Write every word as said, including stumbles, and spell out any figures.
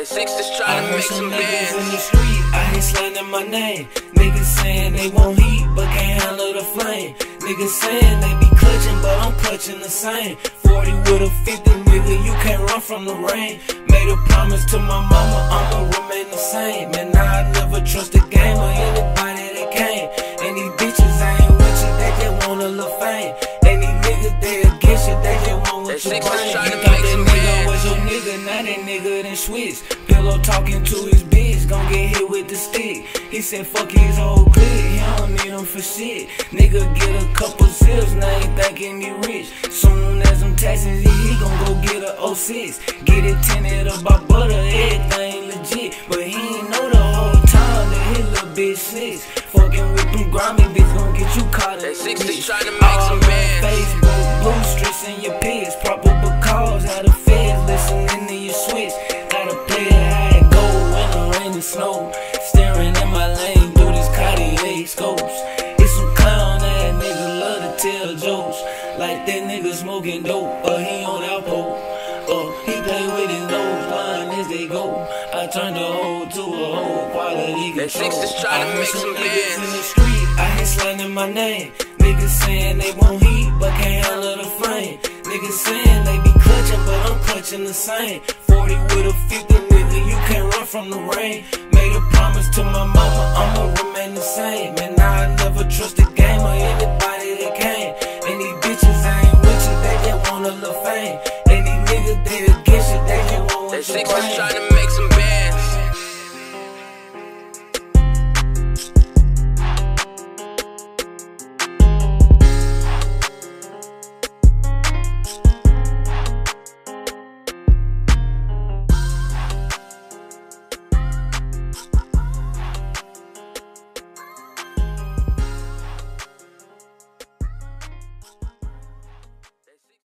six is trying to make some bands. In the street, I ain't slandering my name. Niggas saying they want heat, but can't handle the flame. Niggas saying they be clutching, but I'm clutching the same. Forty with a fifty, nigga, you can't run from the rain. Made a promise to my mama, I'ma remain the same. And now I never trust a game or anybody that came. And these bitches ain't with you, they just want a little fame. And these niggas, they against you, they just want what you bring. You thought that nigga was your nigga, now that nigga done switch. Pillow talking to his bitch, gon' get hit with the stick. He said fuck his whole clique, he don't need him for shit. Nigga get a couple zips, now he thinking he rich. Soon as them taxes hit, he gon' go get a oh six. Get it tinted up by butter, everything legit. But he ain't know the whole time that his little bitch six. Fucking with them grimy bitch gon' get you caught in six is trying to make some bands. Facebook, blue streets in your pigs. Probable cause, how the feds listening to your switch. Gotta play it how it go when the rain and snow. Staring in my lane through these Cartier scopes. It's some clown ass niggas love to tell jokes. Like that nigga smoking dope, or he on Alpo. Uh, he play with his nose, blind as they go. I turned the hole to a hole, quality control. six is trying to make some bands. In the street, I ain't slandering my name. Niggas saying they want heat, but can't handle the flame. Niggas saying they be clutching, but I'm clutching the same. Forty with a fifty, nigga, you can't run from the rain. Made a promise to my mama, I'ma remain the same. And now I never trust a game or anybody that came. And these bitches ain't with you, they just want a little fame. And these niggas, they against you, they just want what you bring.